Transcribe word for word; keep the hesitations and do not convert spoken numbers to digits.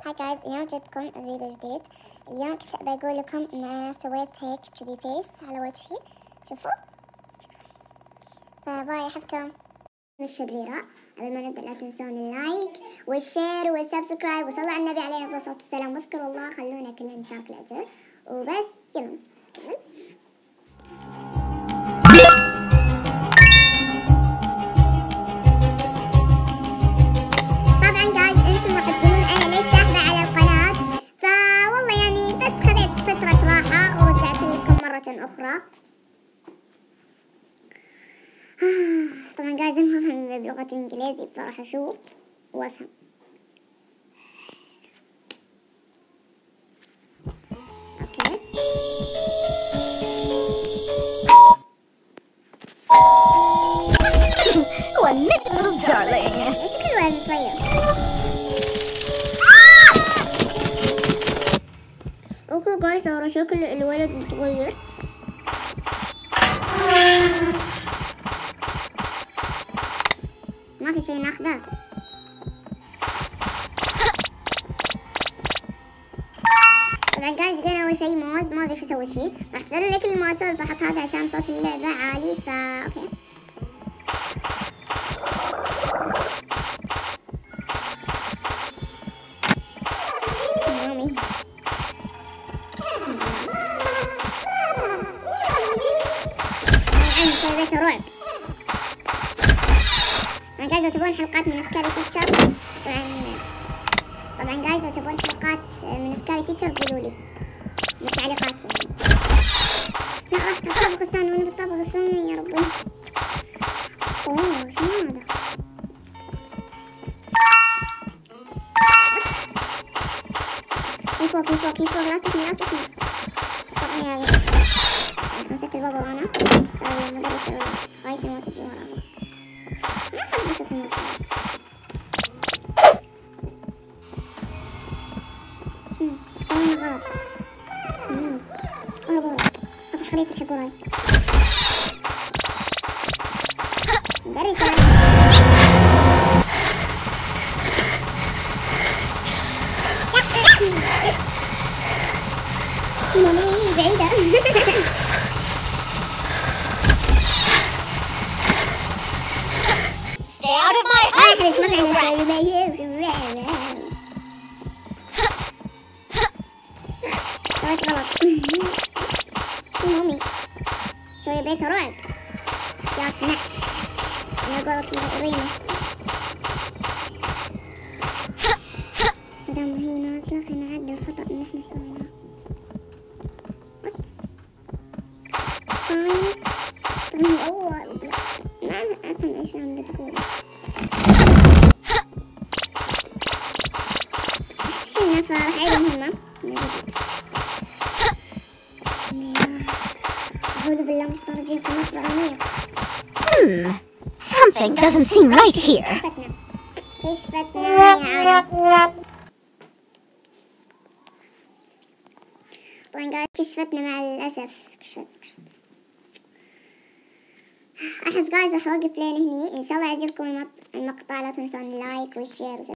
هاي جايز، اليوم جبتكم فيديو جديد. اليوم كنت ابي اقول لكم ان انا سويت هيك كذي فيس على وجهي. شوفوا فباي، احبكم. الشريرة، قبل ما نبدأ لا تنسون اللايك والشير والسبسكرايب وصلوا على النبي عليه الصلاة والسلام واذكروا الله، خلونا كلنا نشارك الأجر وبس. يلا نكمل. طبعا جايز انتم راح تقولون انا ليش ساحبة على القناة، فوالله يعني خذيت فترة راحة ورجعت لكم مرة أخرى. طبعا جايز المهم بلغة الإنجليزي فراح أشوف وأفهم. أوكي One little darling. إيش كل واحد صغير؟ أوكي جايز، ترى شكل الولد متغير. ما في شيء ناخذه. طبعا جايز لقينا اول شيء موز، ما ادري ايش اسوي فيه، راح اسوي لك الموز فاحط هذا عشان صوت اللعبة عالي. فا اوكي مامي طبعا سويته رعب. طبعا جايز لو تبون حلقات من سكاري تيتشر، طبعا طبعا جايز لو تبون حلقات من سكاري تيتشر قولوا لي بالتعليقات. لا راح الطابق الثاني، وانا بالطابق الثاني يا ربي. اوه شنو هذا؟ كيف فوق كيف فوق كيف فوق، لا تشوفني لا تشوفني. طبعا يعني مسكت البابا وانا عشان المدرسة خايفة ما تجي وراها. ما أحب بشرة المدرسة. شنو؟ سوينا غلط. مامي أنا بابا خاطر خليت الحق وراي. مدرسة مامي بعيدة. Stay out of my آه حبيبتي ما في عندنا سويت غلط. مامي سوي بيت رعب يا نحس. أنا قلت ريمة مدام هي نازلة خلينا نعدل الخطأ اللي احنا سويناه. وات فاين. طبعا أول ما أفهم إيش عم بتقول. شلنا فراح أعيد المهمة. أعوذ بالله من الشيطان الرجيم. في مصر عميق. Hmm. Something doesn't seem right here. كشفتنا كشفتنا يا عم. طبعا قاعد كشفتنا مع الأسف. كشفتنا كشفتنا أحس جايز راح أوقف لين هني. إن شاء الله يعجبكم المقطع، لا تنسون اللايك والشير.